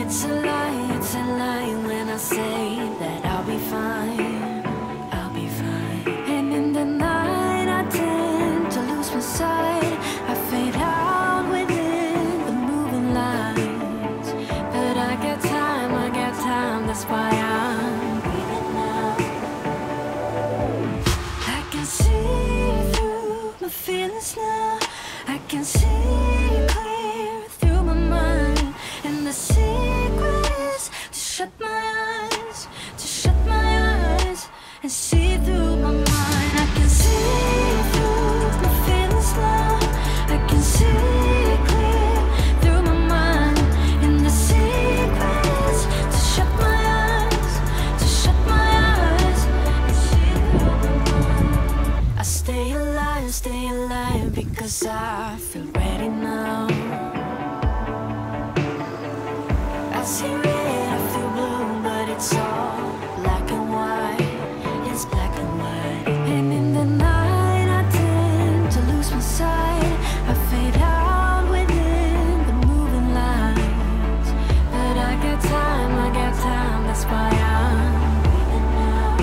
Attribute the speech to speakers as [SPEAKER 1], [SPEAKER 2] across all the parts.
[SPEAKER 1] It's a lie when I say that I'll be fine, I'll be fine. And in the night I tend to lose my sight. I fade out within the moving lights. But I got time, that's why I'm breathing now. I can see through my feelings now. I can see clear through my mind. And the secret is to shut my eyes, and see through my mind. I can see through my feelings now. I can see clear through my mind. And the secret is to shut my eyes, and see through my mind. I stay alive because I feel ready now. I see red, I feel blue, but it's all black and white. It's black and white. And in the night I tend to lose my sight. I fade out within the moving lights. But I got time, that's why I'm breathing now.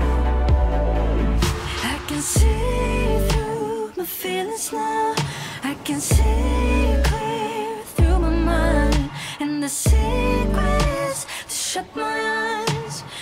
[SPEAKER 1] I can see through my feelings now. I can see clear through my mind. And the secret is to shut my eyes,